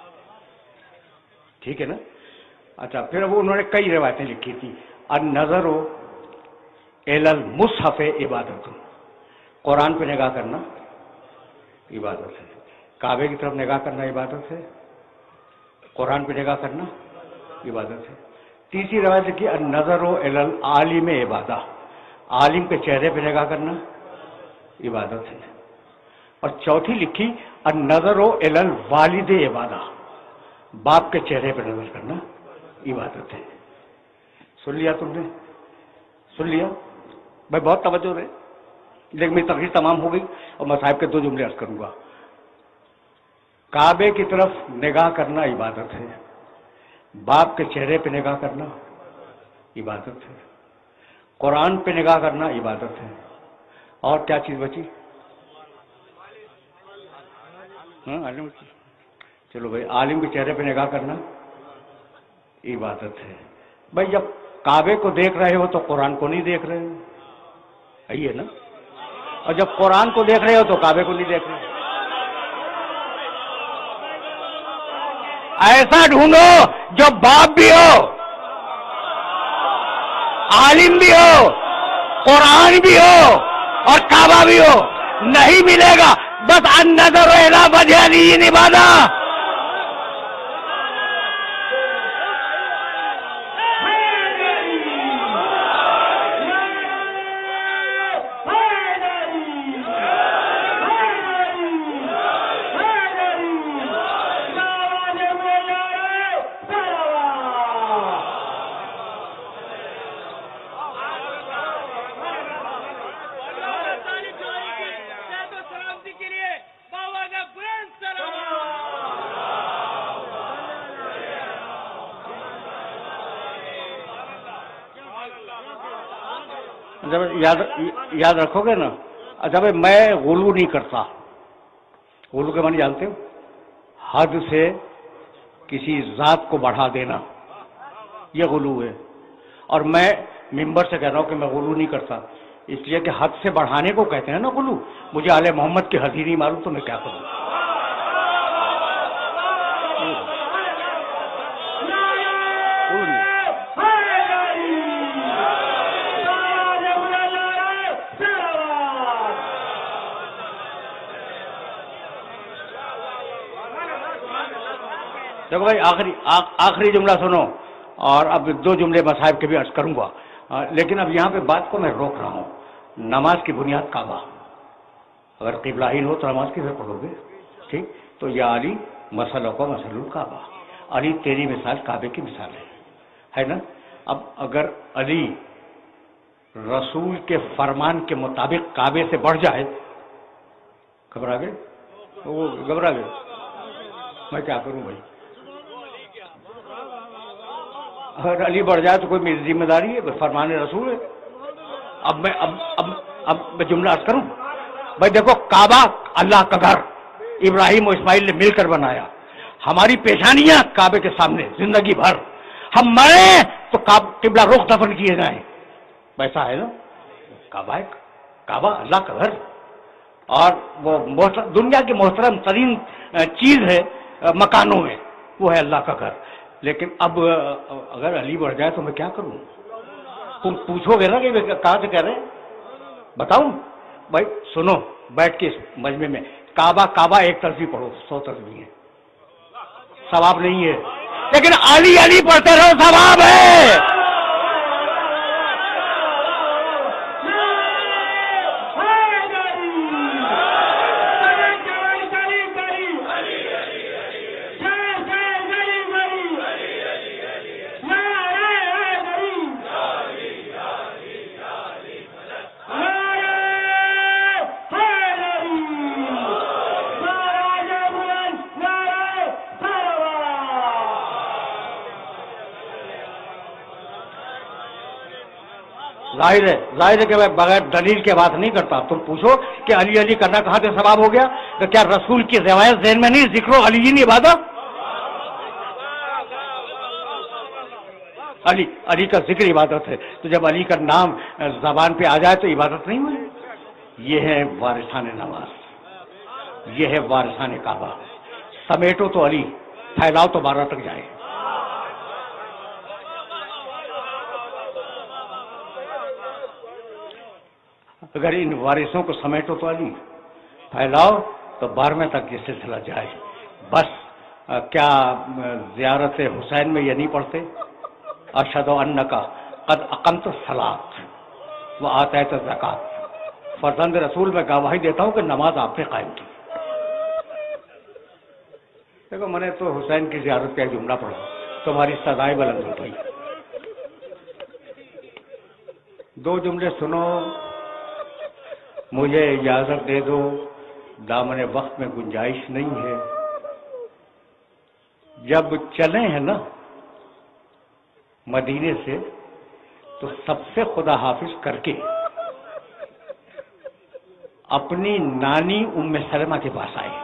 ٹھیک ہے نا۔ اچھا پھر وہ انہوں نے کئی روایتیں لکھی تھی، النظر الی المصحف عبادت، قرآن پہ نگاہ کرنا عبادت ہے، کعبے کی طرف نگاہ کرنا عبادت ہے، قرآن پہ نگاہ کرنا عبادت ہے۔ تیسری روایت لکھی النظر الی العالم عبادہ، عالم کے چہرے پہ نگاہ کرنا عبادت ہے، اور چوتھی لکھی النظر الی الوالد عبادہ، باپ کے چہرے پہ نظر کرنا عبادت ہے۔ سن لیا تم نے؟ سن لیا بھائی، بہت توجہ رہے، لیکن میری تقریر تمام ہو گئی اور میں صاحب کے دو جملے عرض کروں گا۔ کعبے کی طرف نگاہ کرنا عبادت ہے، باپ کے چہرے پہ نگاہ کرنا عبادت ہے، قرآن پہ نگاہ کرنا عبادت ہے، اور کیا چیز بچی؟ عالم، چلو بھائی، عالم کے چہرے پہ نگاہ کرنا عبادت ہے۔ بھائی جب کعبے کو دیکھ رہے ہو تو قرآن کو نہیں دیکھ رہے ہو، یہی ہے نا، اور جب قرآن کو دیکھ رہے ہو تو کعبے کو نہیں دیکھ رہے۔ ایسا ڈھونڈو جو باپ بھی ہو، عالم بھی ہو، قرآن بھی ہو اور کعبہ بھی ہو، نہیں ملے گا، بس النظر الی وجہ علی عبادہ۔ جب یاد رکھو گے نا، اچھا بھائی میں غلو نہیں کرتا، غلو کے معنی جانتے ہو؟ حد سے کسی ذات کو بڑھا دینا، یہ غلو ہے، اور میں ممبر سے کہہ رہا ہوں کہ میں غلو نہیں کرتا، اس لیے کہ حد سے بڑھانے کو کہتے ہیں نا غلو۔ مجھے آل محمد کی حد ہی نہیں معلوم تو میں کیا کروں؟ دیکھو بھائی، آخری جملہ سنو، اور اب دو جملے مصائب کے بھی عرض کروں گا، لیکن اب یہاں پہ بات کو میں روک رہا ہوں۔ نماز کی بنیاد کعبہ، اگر قبلہین ہو تو نماز کدھر پڑھو گے؟ ٹھیک، تو یا علی مسلک و مسل الکعبہ، علی تیری مثال کعبے کی مثال ہے نا۔ اب اگر علی رسول کے فرمان کے مطابق کعبے سے بڑھ جائے، گھبرا گئے؟ وہ گھبرا گئے، میں کیا کروں بھائی؟ اگر علی بڑھ جائے تو کوئی میری ذمہ داری ہے؟ فرمان رسول ہے۔ اب میں جملہ عرض کروں بھائی، دیکھو کعبہ اللہ کا گھر، ابراہیم و اسماعیل نے مل کر بنایا، ہماری پیشانیاں کعبے کے سامنے زندگی بھر، ہم مریں تو قبلہ رخ دفن کیے جائیں، ویسا ہے نا کعبہ اللہ کا گھر، اور وہ دنیا کی محترم ترین چیز ہے مکانوں میں، وہ ہے اللہ کا گھر۔ لیکن اب اگر علی بڑھ جائے تو میں کیا کروں؟ تم پوچھو گے نا کہ کہاں سے کہہ رہے ہیں، بتاؤں؟ بھائی سنو بیٹھ کے اس مجمع میں، کعبہ کعبہ ایک تصویر پڑھو 100 تصویر ہے، ثواب نہیں ہے، لیکن علی علی پڑھتے رہو ثواب ہے۔ ظاہر ہے کہ میں بغیر دلیل کے بات نہیں کرتا۔ تم پوچھو کہ علی علی کرنا کہاں سے ثواب ہو گیا، تو کیا رسول کی روایت ذہن میں نہیں؟ ذکر علی نہیں عبادت؟ علی کا ذکر عبادت ہے، تو جب علی کا نام زبان پہ آ جائے تو عبادت نہیں ہوئی؟ یہ ہے وارثان نماز، یہ ہے وارثان کعبہ۔ سمیٹو تو علی، پھیلاؤ تو 12 تک جائے۔ اگر ان وارثوں کو سمیٹو تو علی، پھیلاؤ تو 12ویں تک یہ سلسلہ جائے۔ بس کیا زیارت حسین میں یہ نہیں پڑھتے؟ اشہد انک قد اقمت الصلاۃ وآتیت الزکوٰۃ، فرزند رسول میں گواہی دیتا ہوں کہ نماز آپ نے قائم کی۔ دیکھو میں نے تو حسین کی زیارت کا جملہ پڑھا، تمہاری صدائیں بلند ہو گئی۔ 2 جملے سنو، مجھے اجازت دے دو، دامن وقت میں گنجائش نہیں ہے۔ جب چلے ہیں نا مدینے سے تو سب سے خدا حافظ کر کے اپنی نانی ام سلمہ کے پاس آئے۔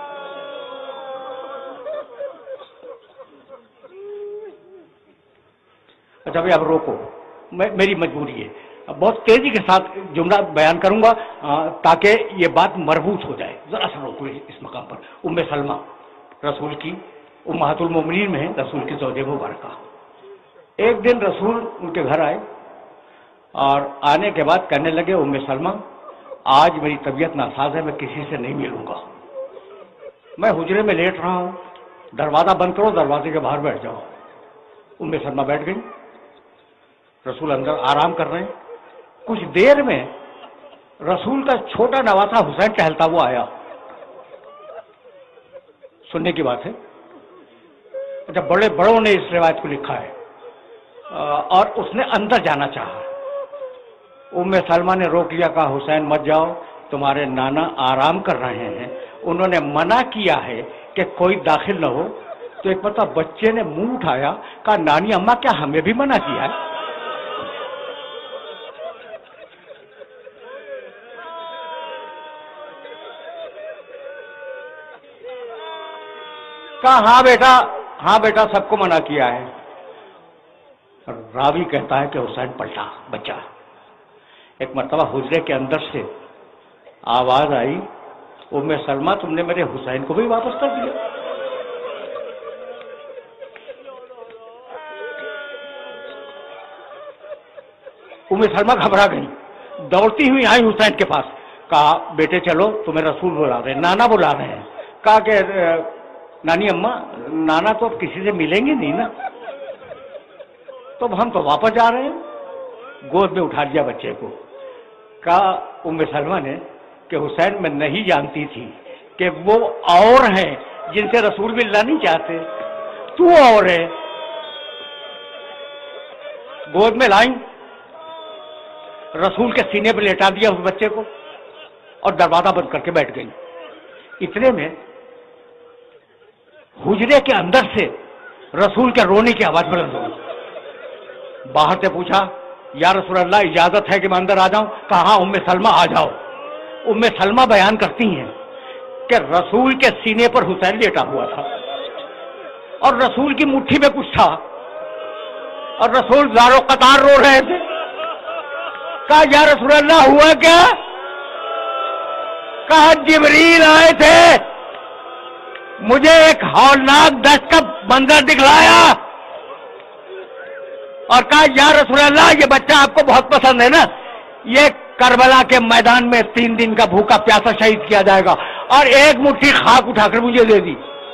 اچھا بھائی اب روکو، میری مجبوری ہے، بہت تیزی کے ساتھ جملہ بیان کروں گا تاکہ یہ بات مربوط ہو جائے۔ ذرا سا روکو اس مقام پر۔ ام سلمہ رسول کی امہات المومنین میں ہیں، رسول کی زوجہ مبارکہ۔ ایک دن رسول ان کے گھر آئے اور آنے کے بعد کہنے لگے، ام سلمہ آج میری طبیعت ناساز ہے، میں کسی سے نہیں ملوں گا، میں حجرے میں لیٹ رہا ہوں، دروازہ بند کرو، دروازے کے باہر بیٹھ جاؤ۔ ام سلمہ بیٹھ گئی، رسول اندر آرام کر رہے ہیں۔ کچھ دیر میں رسول کا چھوٹا نواسا حسین ٹہلتا ہوا آیا۔ سننے کی بات ہے، اچھا بڑے بڑوں نے اس روایت کو لکھا ہے، اور اس نے اندر جانا چاہا۔ ام سلمہ نے روک لیا، کہا حسین مت جاؤ، تمہارے نانا آرام کر رہے ہیں، انہوں نے منع کیا ہے کہ کوئی داخل نہ ہو۔ تو ایک مرتبہ بچے نے منہ اٹھایا، کہا نانی اماں کیا ہمیں بھی منع کیا ہے؟ کہا ہاں بیٹا سب کو منع کیا ہے۔ راوی کہتا ہے کہ حسین پلٹا بچہ۔ ایک مرتبہ حجرے کے اندر سے آواز آئی، ام سلمہ تم نے میرے حسین کو بھی واپس کر دیا۔ ام سلمہ گھبرا گئی، دوڑتی ہوئی آئی حسین کے پاس، کہا بیٹے چلو تمہیں رسول بلا رہے ہیں، نانا بلا رہے ہیں۔ کہا کہ نانی اماں نانا تو اب کسی سے ملیں گے نہیں نا، تو ہم تو واپس جا رہے ہیں۔ گود میں اٹھا لیا بچے کو۔ کہا ام سلمہ نے کہ حسین میں نہیں جانتی تھی کہ وہ اور ہیں جن سے رسول بھی اللہ نہیں چاہتے، تو اور ہے۔ گود میں لائیں، رسول کے سینے پہ لیٹا دیا اس بچے کو اور دروازہ بند کر کے بیٹھ گئی۔ اتنے میں حجرے کے اندر سے رسول کے رونے کی آواز بلند ہوئی۔ باہر سے پوچھا یا رسول اللہ اجازت ہے کہ میں اندر آ جاؤں؟ کہا ہاں ام سلمہ آ جاؤ۔ ام سلمہ بیان کرتی ہیں کہ رسول کے سینے پر حسین لیٹا ہوا تھا اور رسول کی مٹھی میں کچھ تھا اور رسول زارو قطار رو رہے تھے۔ کہا یا رسول اللہ ہوا کیا؟ کہا جبریل آئے تھے، مجھے ایک ہولناک دشت کا منظر دکھلایا، اور کہا یا رسول اللہ یہ بچہ آپ کو بہت پسند ہے نا، یہ کربلا کے میدان میں 3 دن کا بھوکا پیاسا شہید کیا جائے گا، اور ایک مٹھی خاک اٹھا کر مجھے دے دی۔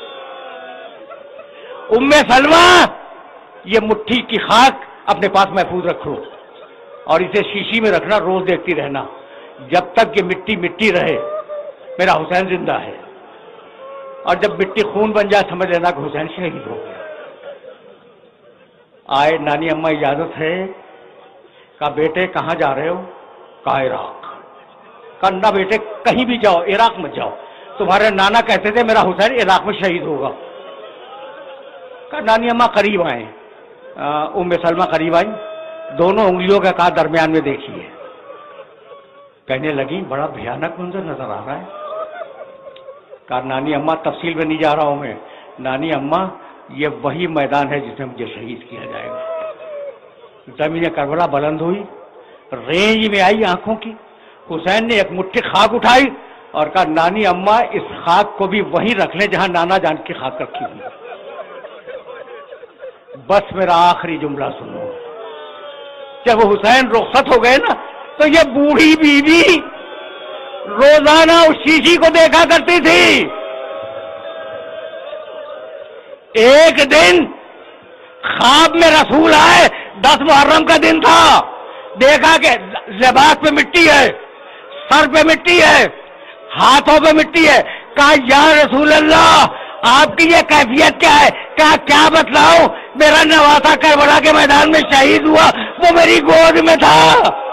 ام سلمہ یہ مٹھی کی خاک اپنے پاس محفوظ رکھو اور اسے شیشی میں رکھنا، روز دیکھتی رہنا، جب تک یہ مٹی مٹی رہے میرا حسین زندہ ہے، اور جب مٹی خون بن جائے سمجھ لینا کہ حسین شہید ہو گیا۔ آئے نانی اماں اجازت ہے؟ کہا بیٹے کہاں جا رہے ہو؟ کہا عراق۔ کہا نہ بیٹے کہیں بھی جاؤ، عراق مت جاؤ، تمہارے نانا کہتے تھے میرا حسین عراق میں شہید ہوگا۔ کہا نانی اماں قریب آئیں، ام سلمہ قریب آئیں، دونوں انگلیوں کا کہا درمیان میں دیکھیے۔ کہنے لگی بڑا بھیانک منظر نظر آ رہا ہے۔ کہا نانی اماں تفصیل میں نہیں جا رہا ہوں میں، نانی اماں یہ وہی میدان ہے جس میں مجھے شہید کیا جائے گا۔ زمین کربلا بلند ہوئی، رینج میں آئی آنکھوں کی، حسین نے ایک مٹھی خاک اٹھائی اور کہا نانی اماں اس خاک کو بھی وہیں رکھ لیں جہاں نانا جان کی خاک رکھی ہوئی۔ بس میرا آخری جملہ سنو، جب حسین رخصت ہو گئے نا تو یہ بوڑھی بیوی روزانہ اس شیشی کو دیکھا کرتی تھی۔ ایک دن خواب میں رسول آئے، 10 محرم کا دن تھا، دیکھا کہ لباس پہ مٹی ہے، سر پہ مٹی ہے، ہاتھوں پہ مٹی ہے۔ کہا یا رسول اللہ آپ کی یہ کیفیت کیا ہے؟ کہا کیا بتلاؤں، میرا نواسا کربلا کے میدان میں شہید ہوا، وہ میری گود میں تھا۔